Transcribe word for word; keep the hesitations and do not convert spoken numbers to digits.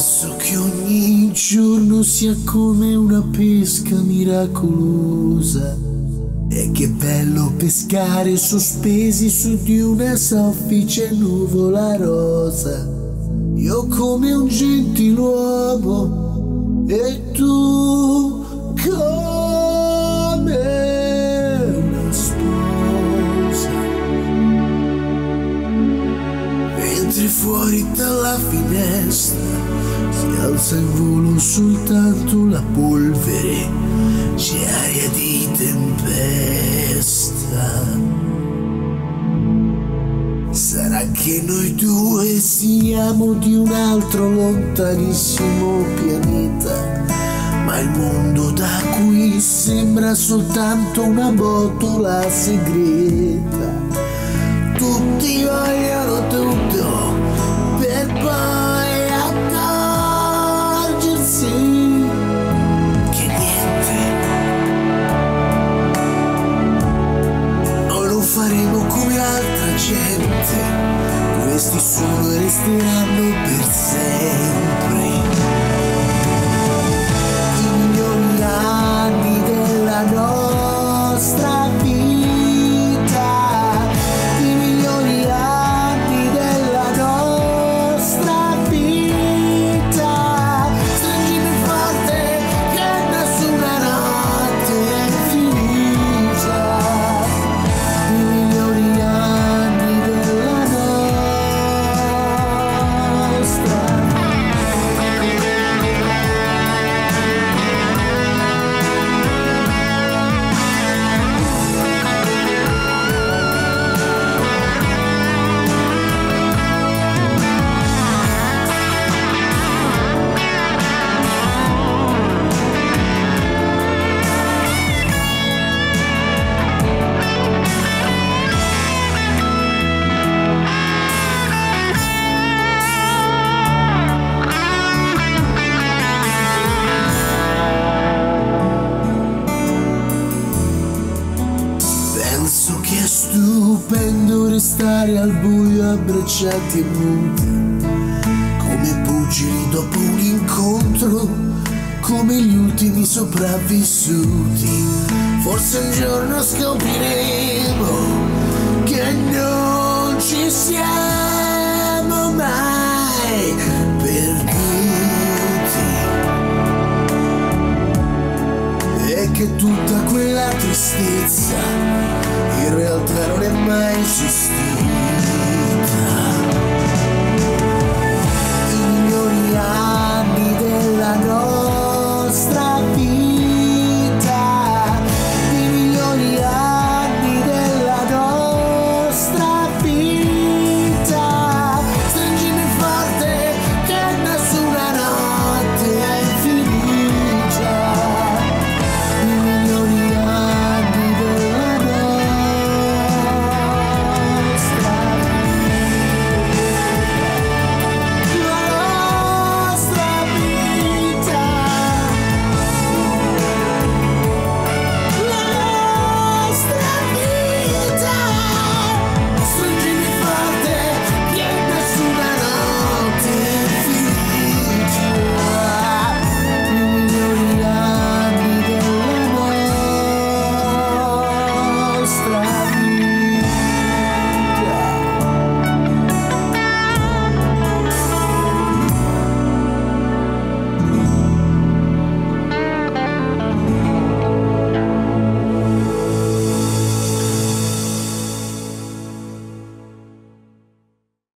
Penso che ogni giorno sia come una pesca miracolosa. E che bello pescare sospesi su di una soffice nuvola rosa. Io come un gentiluomo e tu come una sposa. Mentre fuori dalla finestra si alza in volo soltanto la polvere, c'è aria di tempesta. Sarà che noi due siamo di un altro lontanissimo pianeta, ma il mondo da qui sembra soltanto una botola segreta. Tutti vogliono tutto per poi accorgersi che niente. Noi non faremo come l'altra gente, questi sono e resteranno per sempre i migliori anni della nostra vita, i migliori anni della nostra vita. Stringimi forte che nessuna notte è finita, i migliori anni della nostra. Penso che è stupendo restare al buio abbracciati e muti, come pugili dopo un incontro, come gli ultimi sopravvissuti. Forse un giorno scopriremo che non ci siamo mai perduti e che tutta quella tristezza in realtà non è mai esistita.